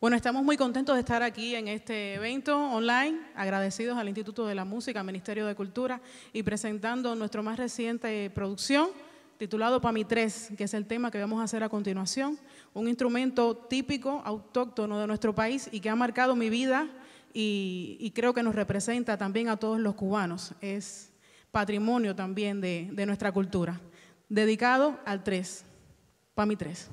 Bueno, estamos muy contentos de estar aquí en este evento online, agradecidos al Instituto de la Música, al Ministerio de Cultura y presentando nuestro más reciente producción titulado Pa' Mi Tres, que es el tema que vamos a hacer a continuación, un instrumento típico, autóctono de nuestro país y que ha marcado mi vida y creo que nos representa también a todos los cubanos. Es patrimonio también de nuestra cultura, dedicado al tres, Pa' Mi Tres.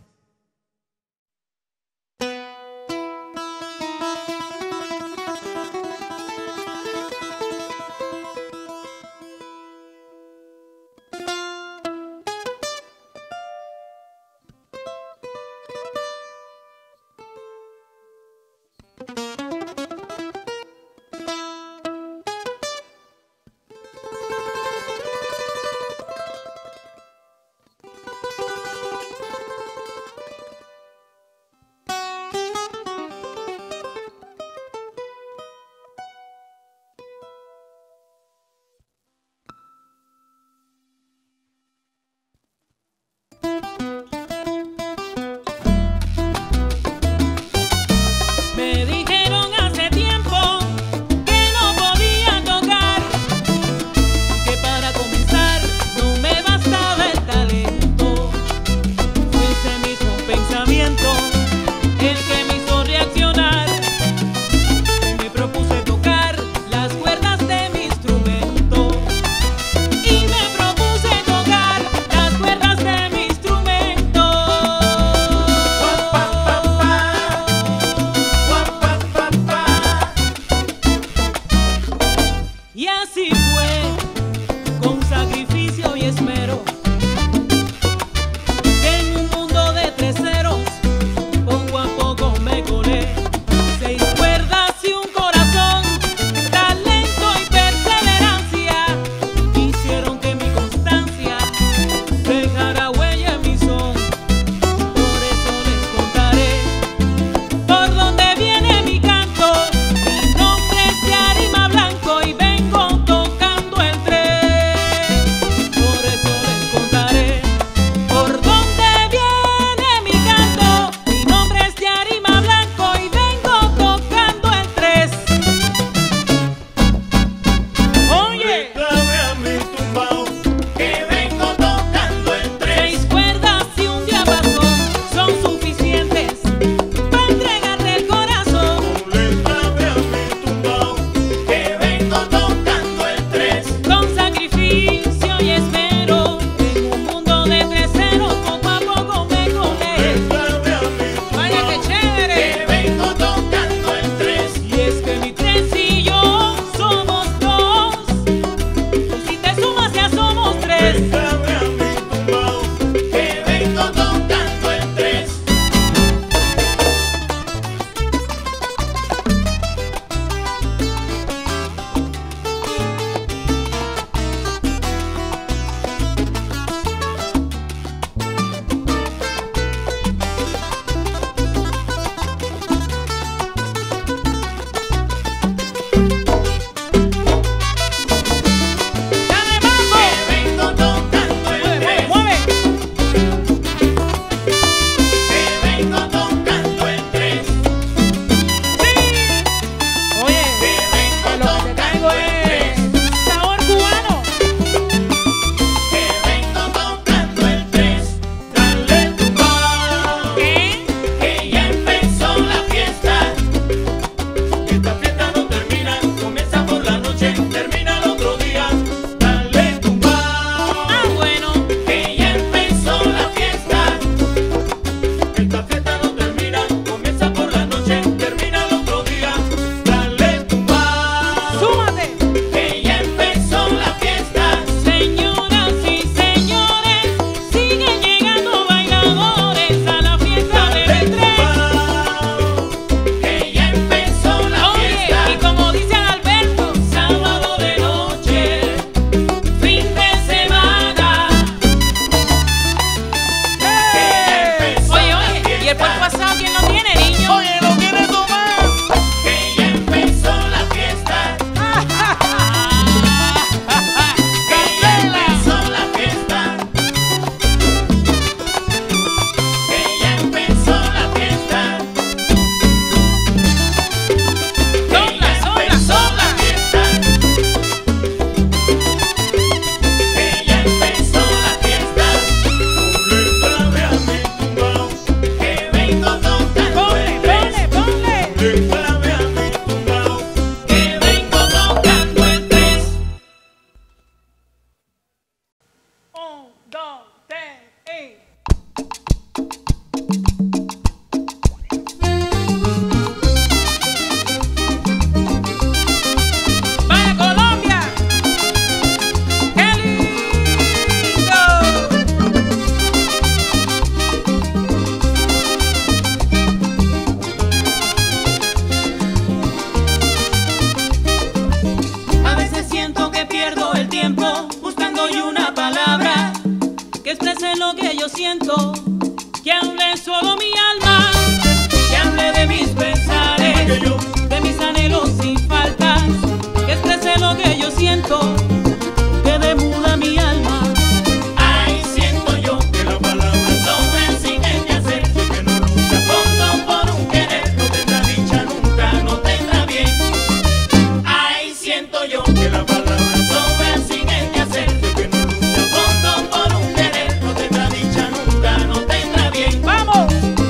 tiempo buscando yo una palabra que exprese lo que yo siento, que hable solo mi alma, que hable de mis pesares, de mis anhelos sin faltas, que exprese lo que yo siento, que demuda mi alma. Ay, siento yo que la palabra sobra sin ella hacer, que no lucha a fondo por un querer, no tendrá dicha nunca, no tendrá bien. Ay, siento yo que la palabra sobra sin ella hacer, que no lucha a fondo por un querer, no tendrá dicha nunca, no tendrá bien. ¡Vamos!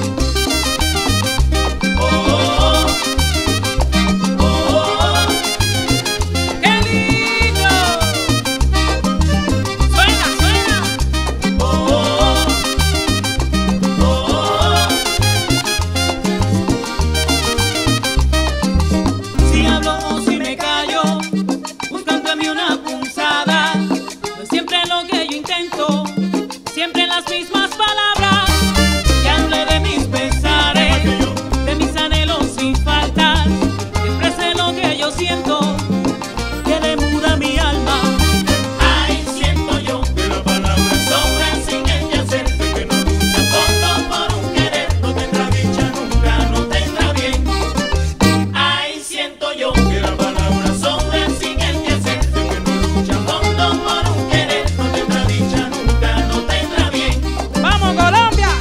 Siempre las mismas palabras, que hable de mis pesares, de mis anhelos sin faltas, que exprese lo que yo siento, que demuda mi alma. Ay, siento yo que la palabra sobra sin ella hacer, que no lucha a fondo por un querer, no tendrá dicha nunca, no tendrá bien. Ay, siento yo que la palabra sobra sin ella hacer, que no lucha a fondo por un querer, no tendrá dicha nunca, no tendrá bien. ¡Vamos, Colombia!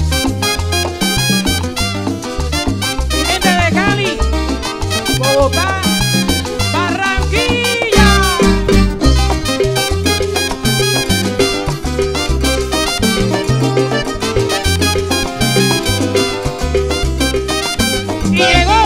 Gente de Cali, Bogotá, Barranquilla. Y llegó.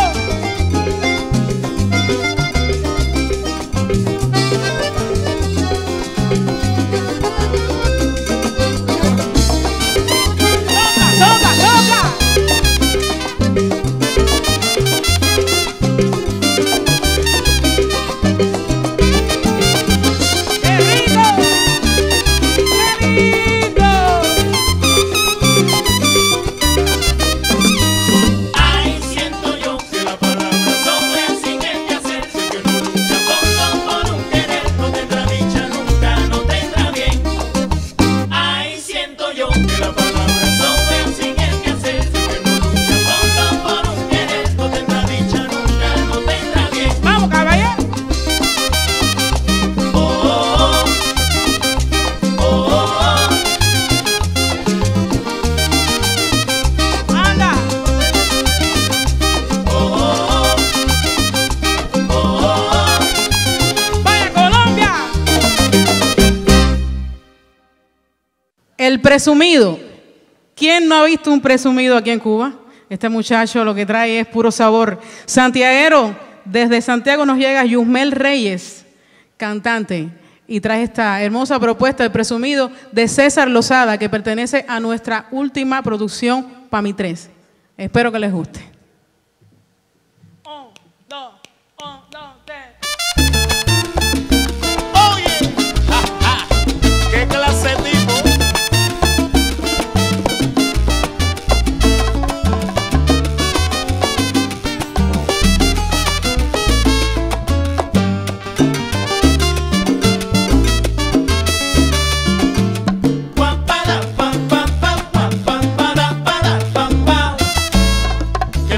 ¡Sopla, sopla! ¡Qué rico! ¡Qué lindo! Ay, siento yo que la palabra sobra sin ella hacerse, que no lucha a fondo por un querer, no tendrá dicha nunca, no tendrá bien. Ay, siento yo que la palabra sobra sin ella hacerse, que no lucha a fondo por un querer, no tendrá dicha nunca, no tendrá bien. ¡Vamos, caballero! ¡Anda! ¡Vaya, Colombia! El presumido. ¿Quién no ha visto un presumido aquí en Cuba? Este muchacho lo que trae es puro sabor. Santiaguero, desde Santiago nos llega Yusmel Reyes, cantante, y trae esta hermosa propuesta del presumido de César Lozada, que pertenece a nuestra última producción, Pa' Mi 3. Espero que les guste. 1, 2, 1, 2, 3. Oye, qué clase de tipo. Pam, para, pam, pam, pam, pam, pam, para, pam, pam, pam. Que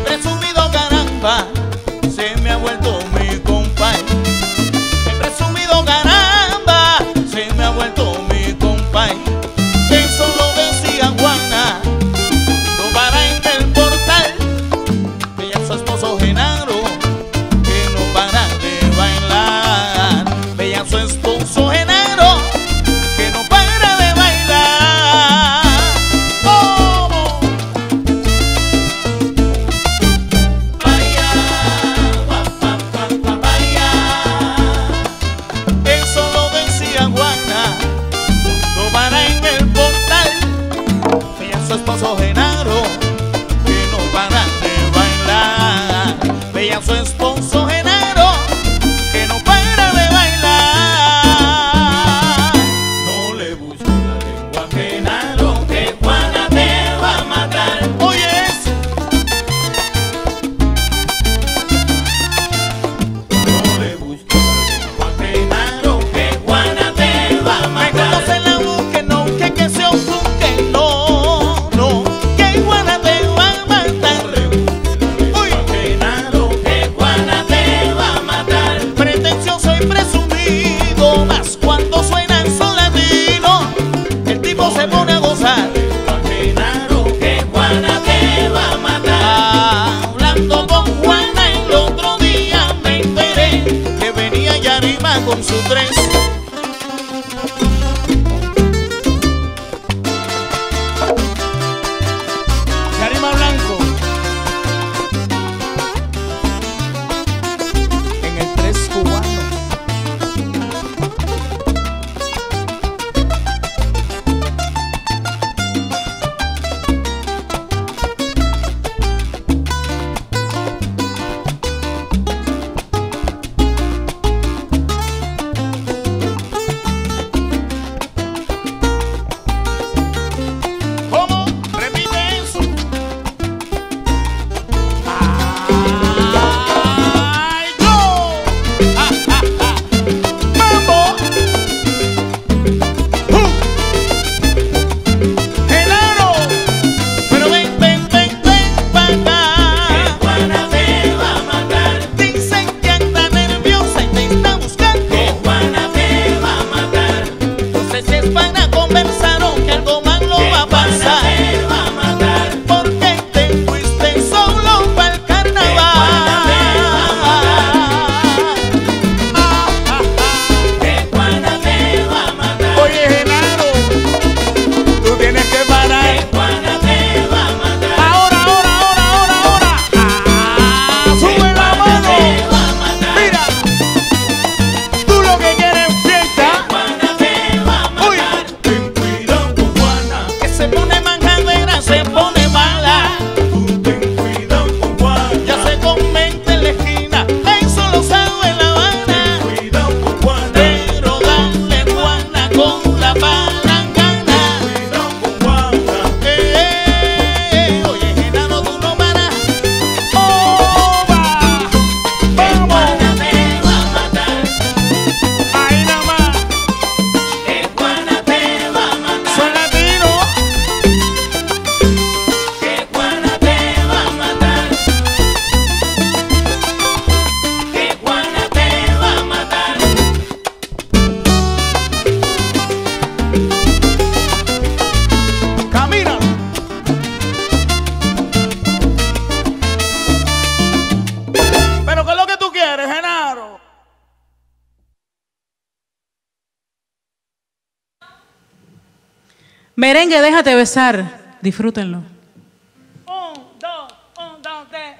Merengue, déjate besar. Disfrútenlo. 1, 2, 1, 2, 3.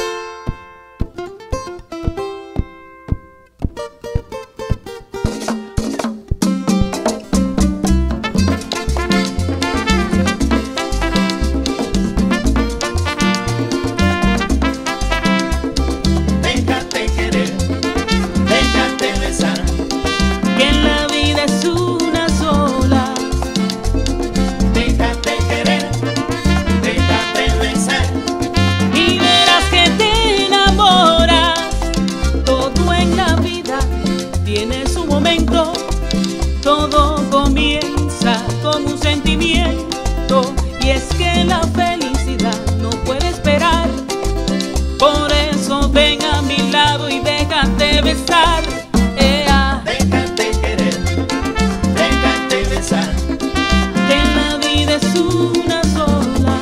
Déjate querer, déjate besar. Que en la vida es una sola. Déjate querer, déjate besar. Y verás que te enamoras. Todo en la vida tiene su momento. Todo comienza con un sentimiento. Y es que la felicidad no puede esperar. Por eso ven a mi lado y déjate besar. Déjate querer, déjate besar. Que en la vida es una sola.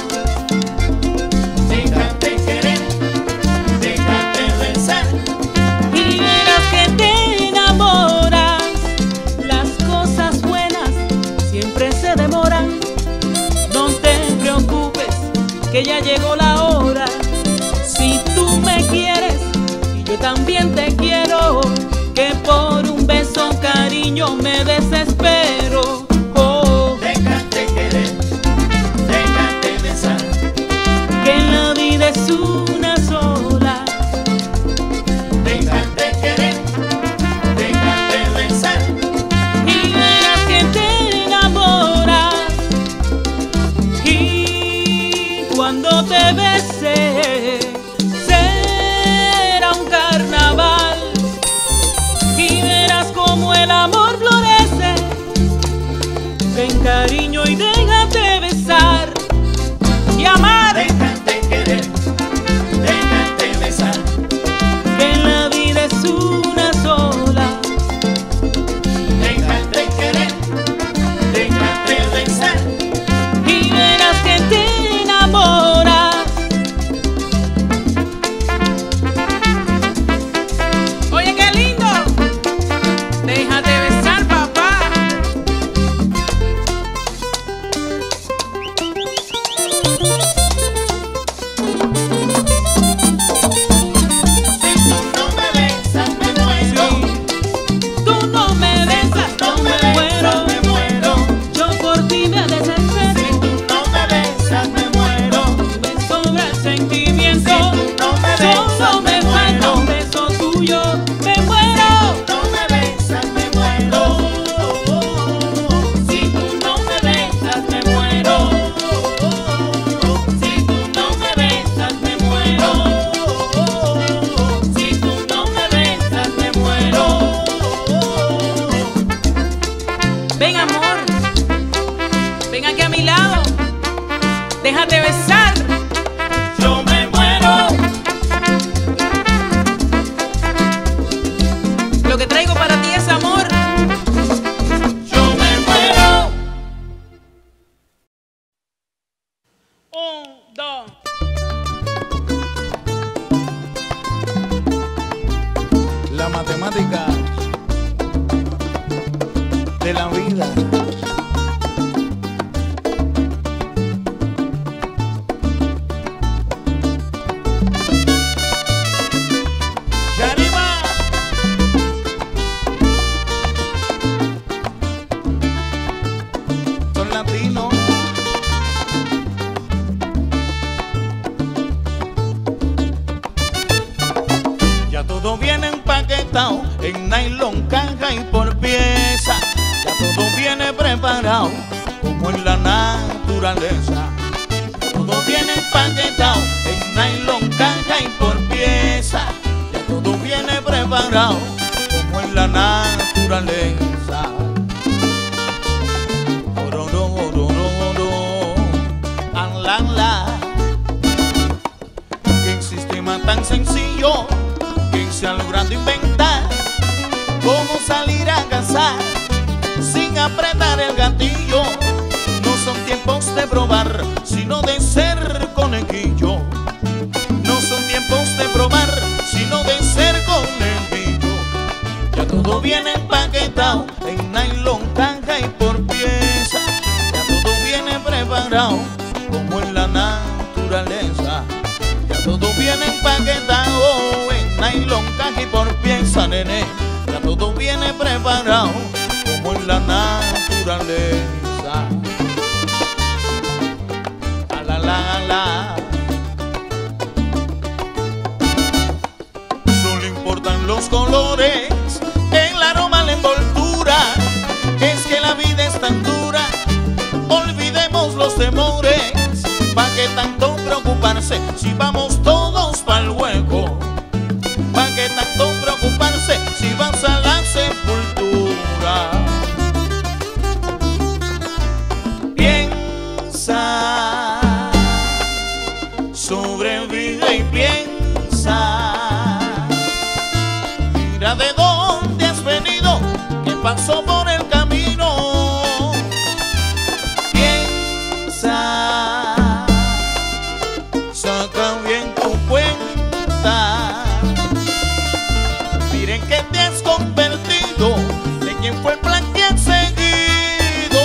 Déjate querer, déjate besar. Y verás que te enamoras. Las cosas buenas siempre se demoran. No te preocupes, que ya llegó la hora. Si tú me quieres y yo también te quiero, que por un beso, cariño, me desespero. Oh, Déjate querer, déjate besar. que en la vida es una sola. Déjate querer, déjate besar. Y verás que te enamoras. Y cuando te bese será un carnaval. Y verás como el amor florece. Ven, cariño, y déjate besar y amar. Déjate querer, déjate besar. Que en la vida es una sola. Déjate querer, déjate besar. Y verás que te enamoras. Oye, qué lindo. Déjate besar, papá. Si tú no me besas, me muero. Tú no me besas, No no me me besas, muero. me muero. Yo por ti me Si desespero. tú no me besas, me muero. Me sobra el sentimiento. Si tú no me besas, Solo me me falta muero. un beso tuyo. Me muero. No me besas, me muero. Si tú no me besas, me muero. Si tú no me besas, me muero. Si tú no me besas, me muero. Ven, amor. Ven aquí a mi lado. Déjate besar. Yo me muero. Lo que traigo para ti es amor. Yo me muero. 1, 2. La matemática de la vida. Yarima. Son latinos. Ya todo viene empaquetado en nylon, caja y por pieza. Ya todo viene preparado como en la naturaleza. Ya todo viene empaquetado en nylon, caja y por pieza. Ya todo viene preparado como en la naturaleza. Qué sistema tan sencillo que se ha logrado inventar. Cómo salir a cazar sin apretar el gatillo. No son tiempos de probar, sino de ser conejillo. No son tiempos de probar, sino de ser conejillo. Ya todo viene empaquetado en nylon, caja y por pieza. Ya todo viene caja y por pieza, nene. Ya todo viene preparado como en la naturaleza. La la la. Solo importan los colores, el aroma, la envoltura. Es que la vida es tan dura, olvidemos los temores. ¿Pa' qué tanto preocuparse si vamos todos pa'l hueco? ¿Pa' qué tanto preocuparse si vas a la sepultura? Piensa, sobrevive y piensa. Mira de dónde has venido, qué pasó por el camino. Piensa, saca bien tu cuenta. Miren que te has convertido, de quién fue el plan que has seguido.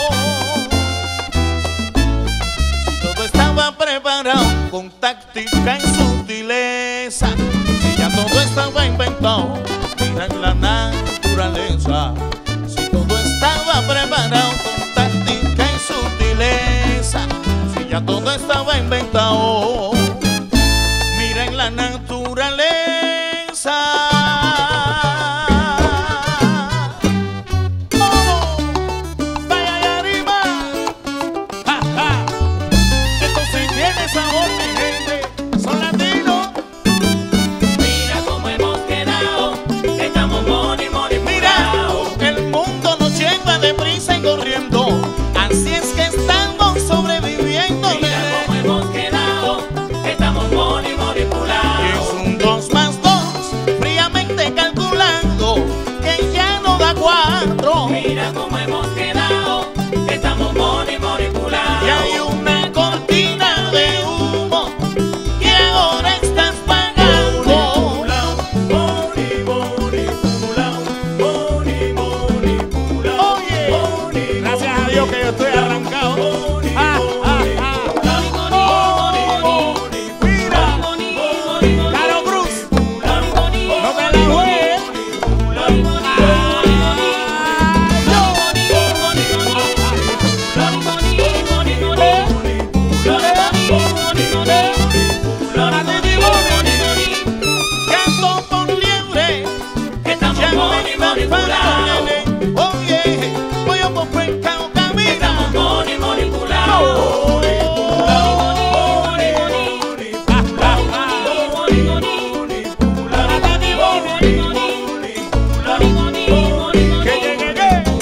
Si todo estaba preparado con táctica y sutileza, si ya todo estaba inventado, mira en la naturaleza. Si todo estaba preparado con táctica y sutileza, si ya todo estaba inventado, mira en la naturaleza. Así es que estamos sobreviviendo. Mira cómo hemos quedado, estamos manipulados. Es un 2 más 2, fríamente calculando, que ya no da 4. Mira cómo hemos quedado, estamos manipulados. Y hay una cortina de humo que ahora estás pagando. Oye, gracias a Dios que yo estoy arrancado. Caro Cruz, no te la juegues. Canto por liebre, Estamos ya no me manipulados. Oye, voy a por pescado camina. Estamos manipulados. Que llegue.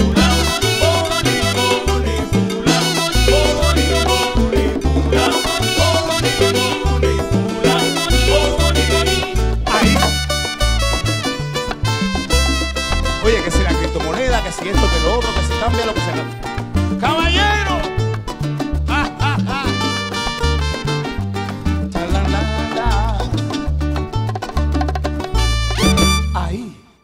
Ahí. Oye, que si la criptomoneda, que si esto, que lo otro, que si cambia lo que se cambia. ¡Caballero! La, la, la. Ahí.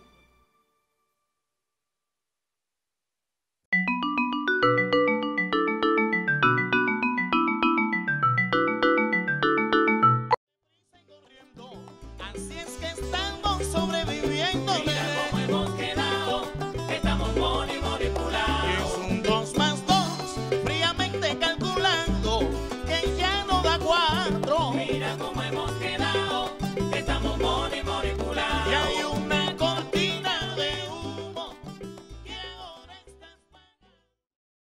Así es que estamos sobreviviendo. Mira cómo hemos quedado, estamos manipulados. Es un 2 más 2, fríamente calculando, que ya no da 4.